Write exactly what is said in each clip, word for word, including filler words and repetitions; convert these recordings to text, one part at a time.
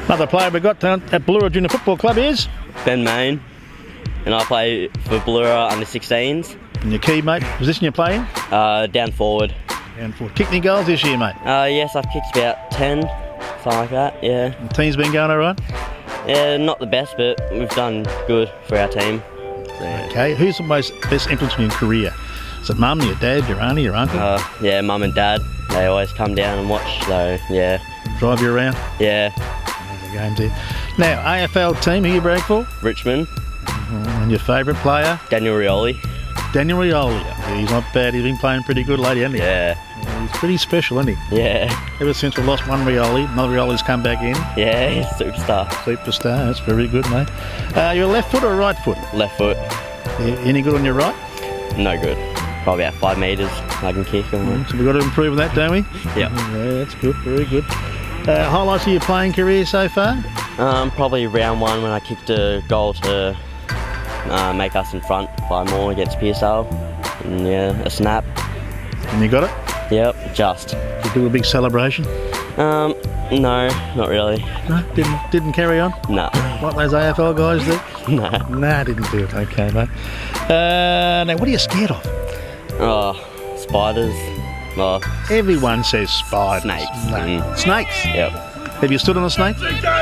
Another player we got down at Ballura Junior Football Club is? Ben Main, and I play for Ballura under sixteens. And your key, mate, position you're playing? Uh, down forward. Down forward. Kicked any goals this year, mate? Uh, yes, I've kicked about ten, something like that, yeah. The team's been going alright? Yeah, not the best, but we've done good for our team. So. Okay, who's the most best influence in your career? Is it mum, your dad, your auntie, your uncle? Uh, yeah, mum and dad, they always come down and watch, so yeah. Drive you around? Yeah. The games here. Now, A F L team, who you brag for? Richmond. Mm-hmm. And your favourite player? Daniel Rioli. Daniel Rioli. Yeah, he's not bad, he's been playing pretty good lately, hasn't he? Yeah. Yeah, he's pretty special, isn't he? Yeah. Ever since we lost one Rioli, another Rioli's come back in. Yeah, he's a superstar. Superstar, that's very good, mate. Uh, you're left foot or right foot? Left foot. Yeah, any good on your right? No good. Probably about five metres I can kick. Mm, so we've got to improve on that, don't we? Yeah. Yeah, that's good, very good. Uh, highlights of your playing career so far? Um, probably round one when I kicked a goal to uh, make us in front by more against Pearsall. And yeah, a snap. And you got it? Yep, just. Did you do a big celebration? Um, no, not really. No, didn't didn't carry on? No. What those A F L guys do? No. Nah, didn't do it. Okay, mate. Uh, now, what are you scared of? Oh, spiders. Oh, Everyone says spiders. Snakes. No. Mm. Snakes? yep. Have you stood on a snake?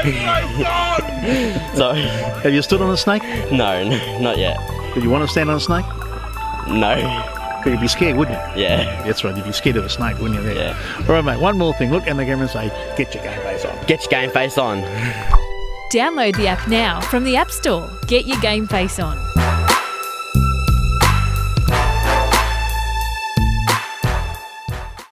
Sorry. Have you stood on a snake? No, no, not yet. Did you want to stand on a snake? No. Because you'd be scared, wouldn't you? Yeah. That's right, you'd be scared of a snake, wouldn't you? Yeah. All right, mate, one more thing. Look in the camera and say, get your game face on. Get your game face on. Download the app now from the App Store. Get your game face on.